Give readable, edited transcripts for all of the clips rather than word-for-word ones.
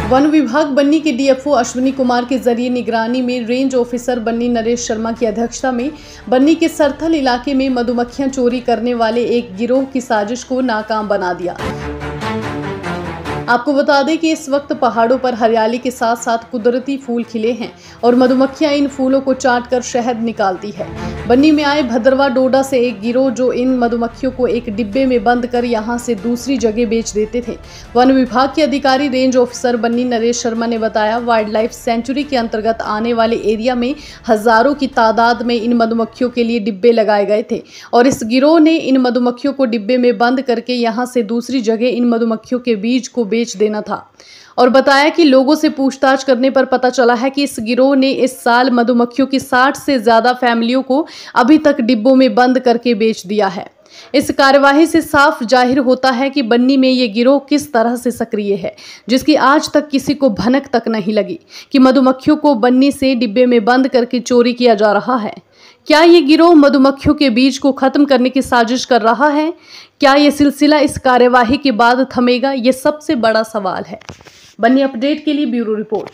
One विभाग बन्नी के DFO Ashwini Kumar के जरिए निगरानी में रेंज ऑफिसर बन्नी नरेश शर्मा की अध्यक्षता में बन्नी के सरथल इलाके में मधुमक्खियां चोरी करने वाले एक गिरोह की साजिश को नाकाम बना दिया। आपको बता दें कि इस वक्त पहाड़ों पर हरियाली के साथ साथ कुदरती फूल खिले हैं और मधुमक्खियां इन फूलों को चाट कर शहद निकालती है। बन्नी में आए भद्रवा डोडा से एक गिरोह जो इन मधुमक्खियों को एक डिब्बे में बंद कर यहां से दूसरी जगह बेच देते थे। वन विभाग के अधिकारी रेंज ऑफिसर बन्नी नरेश शर्मा ने बताया, वाइल्ड लाइफ सेंचुरी के अंतर्गत आने वाले एरिया में हजारों की तादाद में इन मधुमक्खियों के लिए डिब्बे लगाए गए थे और इस गिरोह ने इन मधुमक्खियों को डिब्बे में बंद करके यहां से दूसरी जगह इन मधुमक्खियों के बीज को बेच देना था। और बताया कि लोगों से पूछताछ करने पर पता चला है कि इस गिरोह ने इस साल मधुमक्खियों की 60 से ज्यादा फैमिलियों को अभी तक डिब्बों में बंद करके बेच दिया है। इस कार्यवाही से साफ जाहिर होता है कि बन्नी में ये गिरोह किस तरह से सक्रिय है, जिसकी आज तक किसी को भनक तक नहीं लगी कि मधुमक्खियों को बन्नी से डिब्बे में बंद करके चोरी किया जा रहा है। क्या ये गिरोह मधुमक्खियों के बीज को खत्म करने की साजिश कर रहा है? क्या ये सिलसिला इस कार्यवाही के बाद थमेगा? ये सबसे बड़ा सवाल है। बन्नी अपडेट के लिए ब्यूरो रिपोर्ट।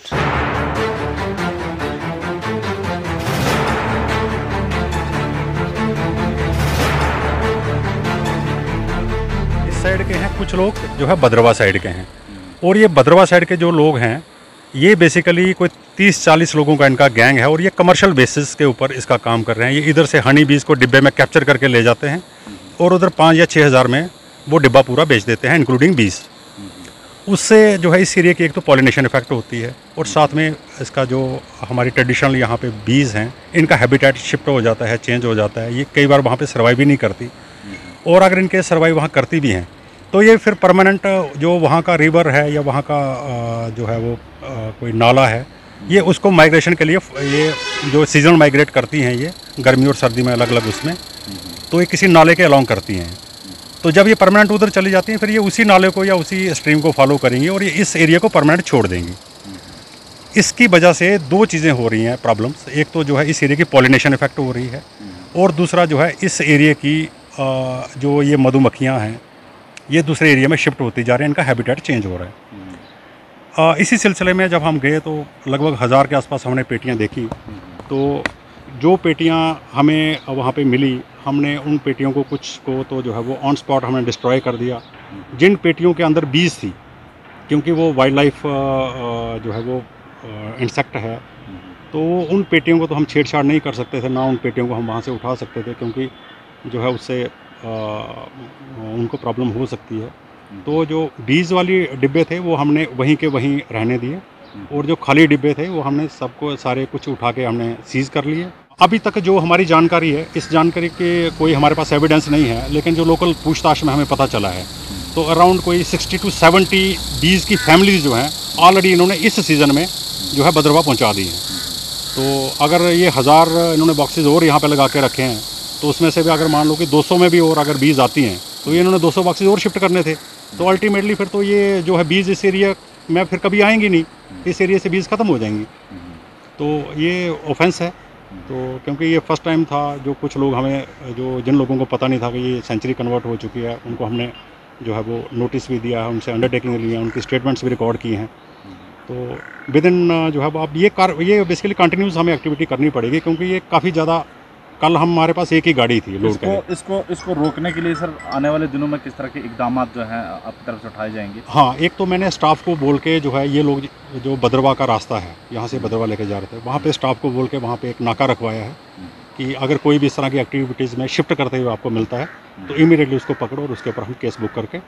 इस साइड के हैं कुछ लोग जो है भद्रवा साइड के हैं, और ये भद्रवा साइड के जो लोग हैं ये बेसिकली कोई 30-40 लोगों का इनका गैंग है और ये कमर्शियल बेसिस के ऊपर इसका काम कर रहे हैं। ये इधर से हनी बीज को डिब्बे में कैप्चर करके ले जाते हैं और उधर 5 या 6 हज़ार में वो डिब्बा पूरा बेच देते हैं इंक्लूडिंग बीज। उससे जो है इस एरिया की एक तो पॉलिनेशन इफेक्ट होती है और साथ में इसका जो हमारी ट्रेडिशनल यहाँ पे बीज हैं इनका हैबिटेट शिफ्ट हो जाता है, चेंज हो जाता है। ये कई बार वहाँ पे सर्वाइव भी नहीं करती, और अगर इनके सर्वाइव वहाँ करती भी हैं तो ये फिर परमानेंट जो वहाँ का रिवर है या वहाँ का जो है वो कोई नाला है, ये उसको माइग्रेशन के लिए ये जो सीजनल माइग्रेट करती हैं, ये गर्मी और सर्दी में अलग अलग उसमें, तो ये किसी नाले के अलोंग करती हैं। तो जब ये परमानेंट उधर चली जाती हैं फिर ये उसी नाले को या उसी स्ट्रीम को फॉलो करेंगी और ये इस एरिया को परमानेंट छोड़ देंगी। इसकी वजह से 2 चीज़ें हो रही हैं प्रॉब्लम्स। एक तो जो है इस एरिया की पॉलिनेशन इफेक्ट हो रही है, और दूसरा जो है इस एरिया की जो ये मधुमक्खियाँ हैं ये दूसरे एरिया में शिफ्ट होती जा रही हैं, इनका हैबिटेट चेंज हो रहा है। इसी सिलसिले में जब हम गए तो लगभग 1000 के आसपास हमने पेटियाँ देखी। तो जो पेटियाँ हमें वहाँ पे मिली, हमने उन पेटियों को कुछ को तो जो है वो ऑन स्पॉट हमने डिस्ट्रॉय कर दिया। जिन पेटियों के अंदर बीज थी, क्योंकि वो वाइल्ड लाइफ जो है वो इंसेक्ट है, तो उन पेटियों को तो हम छेड़छाड़ नहीं कर सकते थे, ना उन पेटियों को हम वहाँ से उठा सकते थे, क्योंकि जो है उससे उनको प्रॉब्लम हो सकती है। तो जो बीज वाली डिब्बे थे वो हमने वहीं के वहीं रहने दिए, और जो खाली डिब्बे थे वो हमने सबको सारे कुछ उठा के हमने सीज कर लिए। अभी तक जो हमारी जानकारी है, इस जानकारी के कोई हमारे पास एविडेंस नहीं है, लेकिन जो लोकल पूछताछ में हमें पता चला है तो अराउंड कोई 60 to 70 बीज की फैमिलीज जो हैं ऑलरेडी इन्होंने इस सीज़न में जो है भद्रवा पहुंचा दी हैं। तो अगर ये 1000 इन्होंने बॉक्सेस और यहाँ पे लगा के रखे हैं, तो उसमें से भी अगर मान लो कि 200 में भी और अगर बीज आती हैं तो ये इन्होंने 200 बॉक्सेस और शिफ्ट करने थे। तो अल्टीमेटली फिर तो ये जो है बीज इस एरिया में फिर कभी आएंगी नहीं, इस एरिया से बीज ख़त्म हो जाएंगी। तो ये ऑफेंस है। तो क्योंकि ये फर्स्ट टाइम था, जो कुछ लोग हमें जो जिन लोगों को पता नहीं था कि ये सेंचुरी कन्वर्ट हो चुकी है, उनको हमने जो है वो नोटिस भी दिया है, उनसे अंडरटेकिंग लिए हैं, उनकी स्टेटमेंट्स भी रिकॉर्ड किए हैं। तो विद इन जो है अब ये बेसिकली कंटिन्यूस हमें एक्टिविटी करनी पड़ेगी, क्योंकि ये काफ़ी ज़्यादा, कल हमारे पास एक ही गाड़ी थी लोड करके। इसको रोकने के लिए सर आने वाले दिनों में किस तरह के इकदाम जो हैं आपकी तरफ से उठाए जाएंगे? हाँ, एक तो मैंने स्टाफ को बोल के जो है ये लोग जो भद्रवा का रास्ता है यहाँ से भद्रवा लेके जा रहे थे, वहाँ पे स्टाफ को बोल के वहाँ पे एक नाका रखवाया है कि अगर कोई भी इस तरह की एक्टिविटीज़ में शिफ्ट करते हुए आपको मिलता है तो इमीडिएटली उसको पकड़ो और उसके ऊपर हम केस बुक करके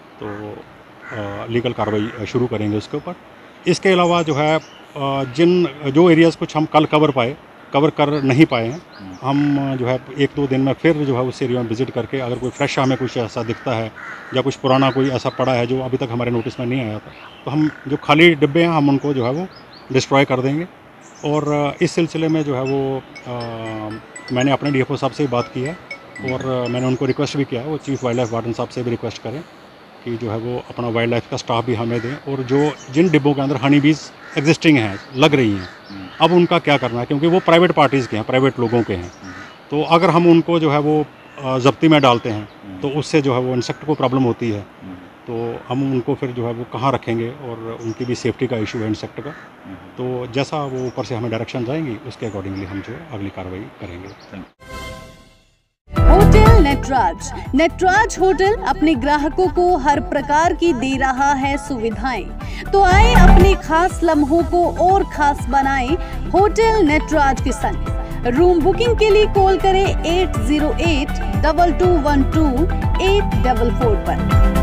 तो लीगल कार्रवाई शुरू करेंगे उसके ऊपर। इसके अलावा जो है जो एरियाज़ कुछ हम कल कवर कर नहीं पाए हैं, हम जो है 1-2 दिन में फिर जो है उस एरिया में विज़िट करके अगर कोई फ्रेश हमें कुछ ऐसा दिखता है या कुछ पुराना कोई ऐसा पड़ा है जो अभी तक हमारे नोटिस में नहीं आया था, तो हम जो खाली डिब्बे हैं हम उनको जो है वो डिस्ट्रॉय कर देंगे। और इस सिलसिले में जो है वो मैंने अपने डीएफओ साहब से बात की है और मैंने उनको रिक्वेस्ट भी किया है, वो चीफ़ वाइल्ड लाइफ वार्डन साहब से भी रिक्वेस्ट करें कि जो है वो अपना वाइल्ड लाइफ का स्टाफ भी हमें दें, और जो जिन डिब्बों के अंदर हनी बीज एग्जिस्टिंग हैं, लग रही हैं, अब उनका क्या करना है, क्योंकि वो प्राइवेट पार्टीज़ के हैं, प्राइवेट लोगों के हैं। तो अगर हम उनको जो है वो ज़ब्ती में डालते हैं तो उससे जो है वो इंसेक्ट को प्रॉब्लम होती है। तो हम उनको फिर जो है वो कहाँ रखेंगे और उनकी भी सेफ्टी का इशू है इंसेक्ट का। तो जैसा वो ऊपर से हमें डायरेक्शन आएंगी उसके अकॉर्डिंगली हम जो अगली कार्रवाई करेंगे। होटल नटराज। नटराज होटल अपने ग्राहकों को हर प्रकार की दे रहा है सुविधाएं। तो आए अपने खास लम्हों को और खास बनाएं होटल नटराज के संग। रूम बुकिंग के लिए कॉल करें 808-2212-844 पर।